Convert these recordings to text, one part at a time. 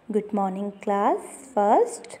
Good morning class first.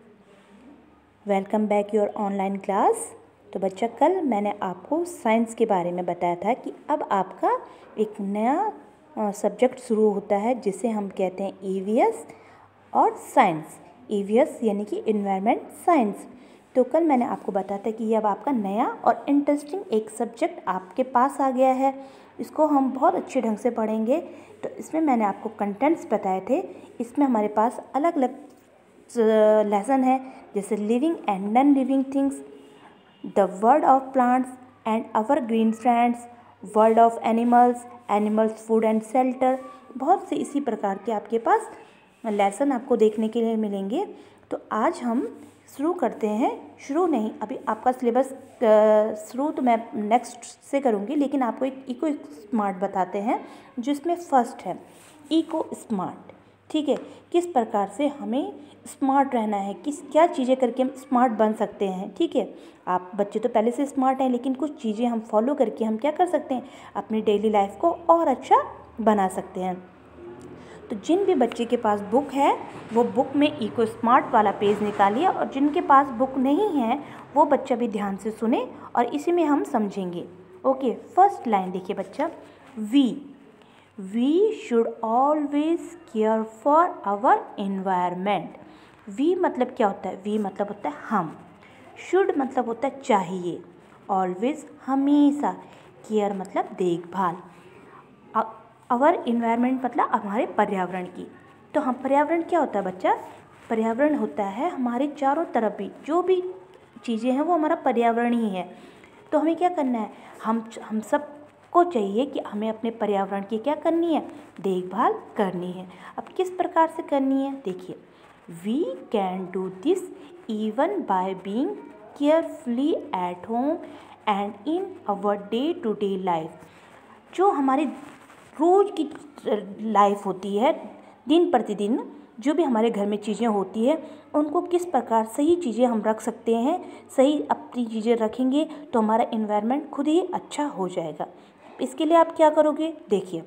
Welcome back your online class. तो बच्चा, कल मैंने आपको साइंस के बारे में बताया था कि अब आपका एक नया सब्जेक्ट शुरू होता है जिसे हम कहते हैं ईवीएस और साइंस। ईवीएस यानी कि इन्वायरमेंट साइंस। तो कल मैंने आपको बताया था कि ये अब आपका नया और इंटरेस्टिंग एक सब्जेक्ट आपके पास आ गया है। इसको हम बहुत अच्छे ढंग से पढ़ेंगे। तो इसमें मैंने आपको कंटेंट्स बताए थे। इसमें हमारे पास अलग अलग लेसन है, जैसे living and non living things, the world of plants and our green friends, world of animals, animals food and shelter. बहुत से इसी प्रकार के आपके पास लेसन आपको देखने के लिए मिलेंगे। तो आज हम शुरू करते हैं। शुरू नहीं, अभी आपका सिलेबस शुरू तो मैं नेक्स्ट से करूँगी, लेकिन आपको एक इको स्मार्ट बताते हैं जिसमें फर्स्ट है इको स्मार्ट। ठीक है, किस प्रकार से हमें स्मार्ट रहना है, क्या चीज़ें करके हम स्मार्ट बन सकते हैं। ठीक है, आप बच्चे तो पहले से स्मार्ट हैं, लेकिन कुछ चीज़ें हम फॉलो करके हम क्या कर सकते हैं, अपनी डेली लाइफ को और अच्छा बना सकते हैं। तो जिन भी बच्चे के पास बुक है वो बुक में इको स्मार्ट वाला पेज निकालिए, और जिनके पास बुक नहीं है वो बच्चा भी ध्यान से सुने और इसी में हम समझेंगे। ओके, फर्स्ट लाइन देखिए बच्चा, we should always care for our environment. We मतलब क्या होता है? वी मतलब होता है हम, शुड मतलब होता है चाहिए, ऑलवेज हमेशा, केयर मतलब देखभाल, आवर इन्वायरमेंट मतलब हमारे पर्यावरण की। तो हम पर्यावरण क्या होता है बच्चा? पर्यावरण होता है हमारे चारों तरफ भी जो भी चीज़ें हैं वो हमारा पर्यावरण ही है। तो हमें क्या करना है, हम सबको चाहिए कि हमें अपने पर्यावरण की क्या करनी है, देखभाल करनी है। अब किस प्रकार से करनी है देखिए, we can do this even by being carefully at home and in our day to day life. जो हमारी रोज़ की लाइफ होती है, दिन प्रतिदिन जो भी हमारे घर में चीज़ें होती है उनको किस प्रकार सही चीज़ें हम रख सकते हैं, सही अपनी चीज़ें रखेंगे तो हमारा इन्वायरमेंट खुद ही अच्छा हो जाएगा। इसके लिए आप क्या करोगे देखिए,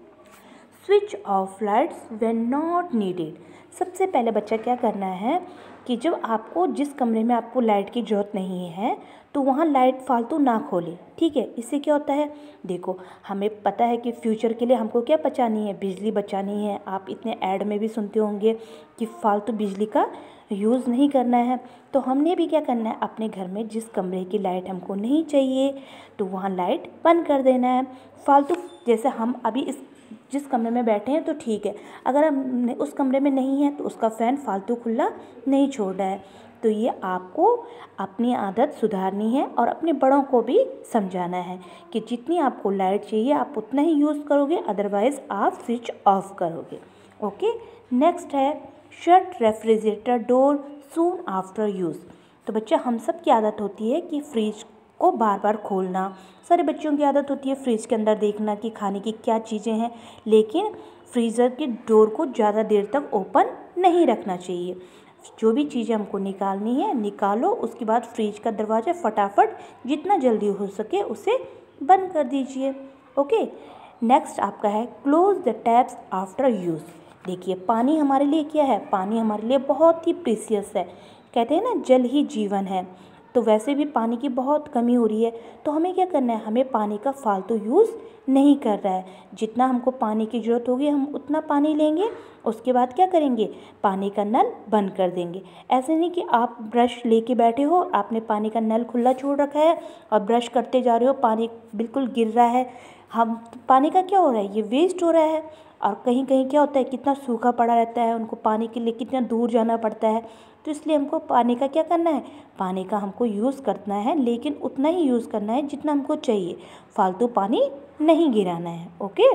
switch off lights when not needed. सबसे पहले बच्चा क्या करना है कि जब आपको जिस कमरे में आपको लाइट की ज़रूरत नहीं है तो वहाँ लाइट फालतू ना खोले। ठीक है, इससे क्या होता है, देखो हमें पता है कि फ्यूचर के लिए हमको क्या बचानी है, बिजली बचानी है। आप इतने ऐड में भी सुनते होंगे कि फालतू बिजली का यूज़ नहीं करना है। तो हमने भी क्या करना है, अपने घर में जिस कमरे की लाइट हमको नहीं चाहिए तो वहाँ लाइट बंद कर देना है। फालतू, जैसे हम अभी जिस कमरे में बैठे हैं तो ठीक है, अगर हम उस कमरे में नहीं है तो उसका फ़ैन फालतू खुला नहीं छोड़ना है। तो ये आपको अपनी आदत सुधारनी है और अपने बड़ों को भी समझाना है कि जितनी आपको लाइट चाहिए आप उतना ही यूज़ करोगे, अदरवाइज़ आप स्विच ऑफ करोगे। ओके, नेक्स्ट है shut refrigerator door soon after use. तो बच्चा, हम सब की आदत होती है कि फ्रिज को बार बार खोलना, सारे बच्चों की आदत होती है फ्रिज के अंदर देखना कि खाने की क्या चीज़ें हैं, लेकिन फ्रीज़र के डोर को ज़्यादा देर तक ओपन नहीं रखना चाहिए। जो भी चीज़ें हमको निकालनी है निकालो, उसके बाद फ्रिज का दरवाज़ा फटाफट जितना जल्दी हो सके उसे बंद कर दीजिए। ओके, नेक्स्ट आपका है close the taps after use. देखिए, पानी हमारे लिए क्या है, पानी हमारे लिए बहुत ही प्रीसियस है। कहते हैं ना, जल ही जीवन है। तो वैसे भी पानी की बहुत कमी हो रही है, तो हमें क्या करना है, हमें पानी का फालतू यूज़ नहीं कर रहा है। जितना हमको पानी की ज़रूरत होगी हम उतना पानी लेंगे, उसके बाद क्या करेंगे, पानी का नल बंद कर देंगे। ऐसे नहीं कि आप ब्रश लेके बैठे हो, आपने पानी का नल खुला छोड़ रखा है और ब्रश करते जा रहे हो, पानी बिल्कुल गिर रहा है। हम पानी का क्या हो रहा है, ये वेस्ट हो रहा है। और कहीं कहीं क्या होता है, कितना सूखा पड़ा रहता है, उनको पानी के लिए कितना दूर जाना पड़ता है। तो इसलिए हमको पानी का क्या करना है, पानी का हमको यूज़ करना है, लेकिन उतना ही यूज़ करना है जितना हमको चाहिए, फालतू पानी नहीं गिराना है। ओके,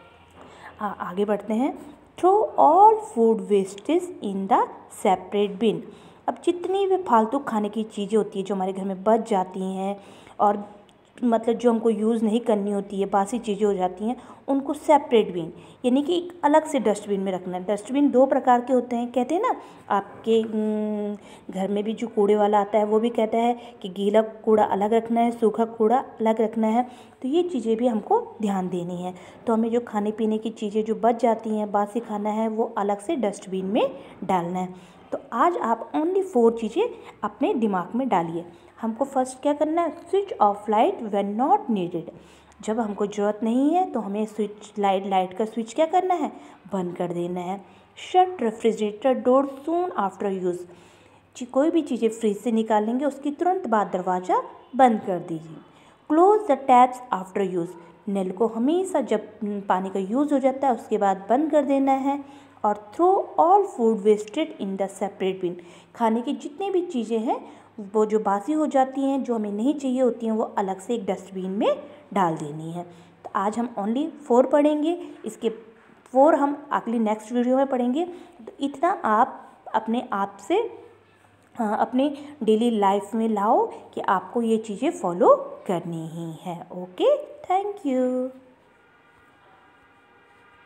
आगे बढ़ते हैं। Throw all food wastage in the separate bin. अब जितनी भी फालतू खाने की चीज़ें होती है जो हमारे घर में बच जाती हैं और मतलब जो हमको यूज़ नहीं करनी होती है, बासी चीज़ें हो जाती हैं, उनको सेपरेट बिन यानी कि एक अलग से डस्टबिन में रखना है। डस्टबिन 2 प्रकार के होते हैं, कहते हैं ना, आपके घर में भी जो कूड़े वाला आता है वो भी कहता है कि गीला कूड़ा अलग रखना है, सूखा कूड़ा अलग रखना है। तो ये चीज़ें भी हमको ध्यान देनी है। तो हमें जो खाने पीने की चीज़ें जो बच जाती हैं, बासी खाना है, वो अलग से डस्टबिन में डालना है। तो आज आप ओनली 4 चीज़ें अपने दिमाग में डालिए। हमको फर्स्ट क्या करना है, switch off light when not needed. जब हमको ज़रूरत नहीं है तो हमें लाइट का स्विच क्या करना है, बंद कर देना है। Shut refrigerator door soon after use. कोई भी चीज़ें फ्रिज से निकालेंगे उसकी तुरंत बाद दरवाज़ा बंद कर दीजिए। Close the taps after use. नल को हमेशा जब पानी का यूज़ हो जाता है उसके बाद बंद कर देना है। और throw all food wasted in the separate bin. खाने की जितनी भी चीज़ें हैं वो जो बासी हो जाती हैं, जो हमें नहीं चाहिए होती हैं, वो अलग से एक डस्टबिन में डाल देनी है। तो आज हम ओनली 4 पढ़ेंगे, इसके 4 हम अगली नेक्स्ट वीडियो में पढ़ेंगे। तो इतना आप अपने आप से अपने डेली लाइफ में लाओ कि आपको ये चीज़ें फॉलो करनी ही है। Okay, thank you.